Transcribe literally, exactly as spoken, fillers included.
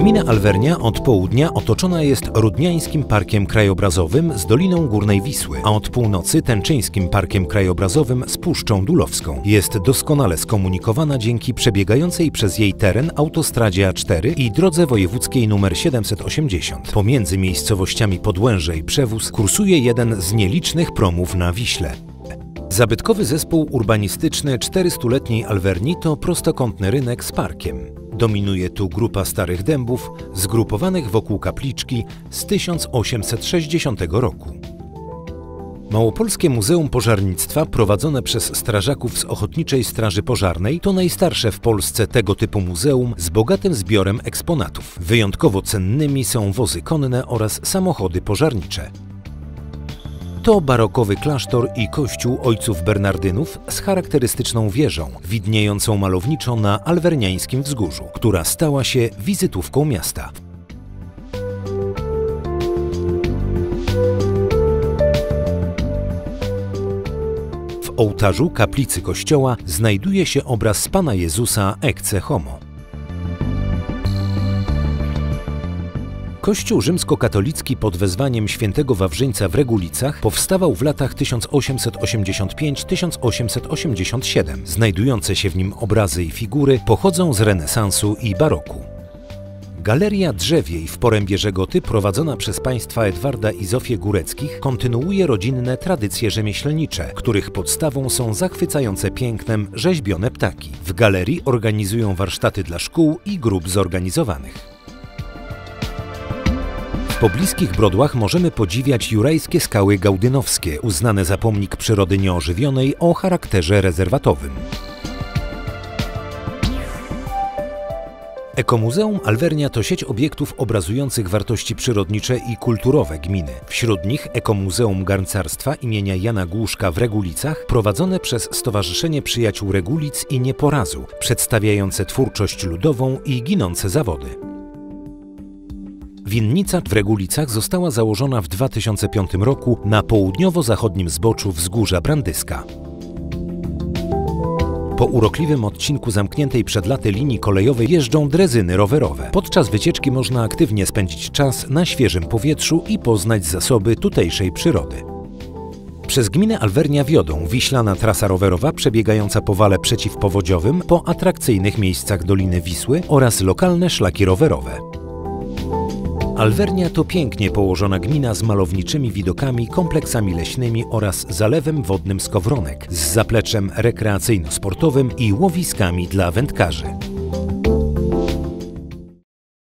Gmina Alwernia od południa otoczona jest Rudniańskim Parkiem Krajobrazowym z Doliną Górnej Wisły, a od północy Tęczyńskim Parkiem Krajobrazowym z Puszczą Dulowską. Jest doskonale skomunikowana dzięki przebiegającej przez jej teren autostradzie A cztery i drodze wojewódzkiej nr siedemset osiemdziesiąt. Pomiędzy miejscowościami Podłęże i Przewóz kursuje jeden z nielicznych promów na Wiśle. Zabytkowy zespół urbanistyczny czterystuletniej Alwerni to prostokątny rynek z parkiem. Dominuje tu grupa starych dębów zgrupowanych wokół kapliczki z tysiąc osiemset sześćdziesiątego roku. Małopolskie Muzeum Pożarnictwa prowadzone przez strażaków z Ochotniczej Straży Pożarnej to najstarsze w Polsce tego typu muzeum z bogatym zbiorem eksponatów. Wyjątkowo cennymi są wozy konne oraz samochody pożarnicze. To barokowy klasztor i kościół ojców Bernardynów z charakterystyczną wieżą, widniejącą malowniczo na alwerniańskim wzgórzu, która stała się wizytówką miasta. W ołtarzu kaplicy kościoła znajduje się obraz Pana Jezusa Ecce Homo. Kościół rzymskokatolicki pod wezwaniem świętego Wawrzyńca w Regulicach powstawał w latach tysiąc osiemset osiemdziesiąt piąty do tysiąc osiemset osiemdziesiąt siódmego. Znajdujące się w nim obrazy i figury pochodzą z renesansu i baroku. Galeria Drzewiej w porębie Żegoty, prowadzona przez państwa Edwarda i Zofię Góreckich, kontynuuje rodzinne tradycje rzemieślnicze, których podstawą są zachwycające pięknem rzeźbione ptaki. W galerii organizują warsztaty dla szkół i grup zorganizowanych. W pobliskich Brodłach możemy podziwiać jurajskie skały gaudynowskie, uznane za pomnik przyrody nieożywionej o charakterze rezerwatowym. Ekomuzeum Alwernia to sieć obiektów obrazujących wartości przyrodnicze i kulturowe gminy. Wśród nich Ekomuzeum Garncarstwa imienia Jana Głuszka w Regulicach, prowadzone przez Stowarzyszenie Przyjaciół Regulic i Nieporazu, przedstawiające twórczość ludową i ginące zawody. Winnica w Regulicach została założona w dwa tysiące piątym roku na południowo-zachodnim zboczu wzgórza Brandyska. Po urokliwym odcinku zamkniętej przed laty linii kolejowej jeżdżą drezyny rowerowe. Podczas wycieczki można aktywnie spędzić czas na świeżym powietrzu i poznać zasoby tutejszej przyrody. Przez gminę Alwernia wiodą wiślana trasa rowerowa przebiegająca po wale przeciwpowodziowym, po atrakcyjnych miejscach Doliny Wisły oraz lokalne szlaki rowerowe. Alwernia to pięknie położona gmina z malowniczymi widokami, kompleksami leśnymi oraz zalewem wodnym Skowronek z zapleczem rekreacyjno-sportowym i łowiskami dla wędkarzy.